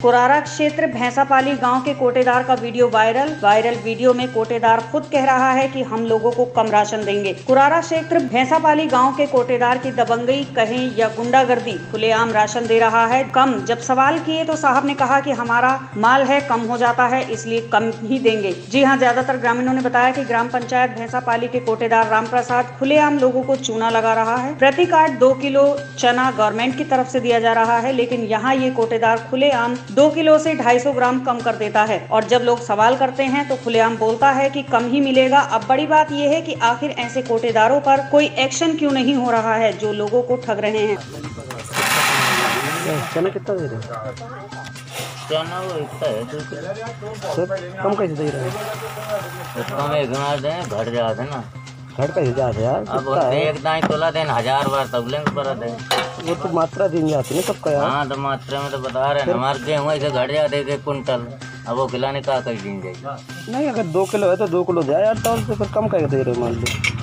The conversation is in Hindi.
कुरारा क्षेत्र भैंसापाली गांव के कोटेदार का वीडियो वायरल वीडियो में कोटेदार खुद कह रहा है कि हम लोगों को कम राशन देंगे। कुरारा क्षेत्र भैंसापाली गांव के कोटेदार की दबंगई कहें या गुंडागर्दी खुलेआम राशन दे रहा है कम। जब सवाल किए तो साहब ने कहा कि हमारा माल है, कम हो जाता है, इसलिए कम ही देंगे। जी हां, ज्यादातर ग्रामीणों ने बताया कि ग्राम पंचायत भैंसापाली के कोटेदार राम प्रसाद खुलेआम लोगों को चूना लगा रहा है। प्रति कार्ड 2 किलो चना गवर्नमेंट की तरफ से दिया जा रहा है, लेकिन यहाँ ये कोटेदार खुलेआम 2 किलो से 250 ग्राम कम कर देता है और जब लोग सवाल करते हैं तो खुलेआम बोलता है कि कम ही मिलेगा। अब बड़ी बात यह है कि आखिर ऐसे कोटेदारों पर कोई एक्शन क्यों नहीं हो रहा है जो लोगों को ठग रहे हैं। चना कितना दे रहे हैं? चना वो इतना है सर कम कैसे दे रहे हैं? कम एक दें घट जाते ना, घट कैसे जाते यार? अब एक दाई तोला दें 1000 बार तब लेंगे पर दे। वो तो मात्रा दिन जाती है ना सबका यार। हाँ तो मात्रा में तो बता रहे हैं, हमारे गेहूँ ऐसे घट जाते 1 कुंटल, अब वो खिलाने का कहीं दिन जाएगी। नहीं, अगर 2 किलो है तो 2 किलो जाए यार, तो फिर कम कैसे दे रहे हो मान लो।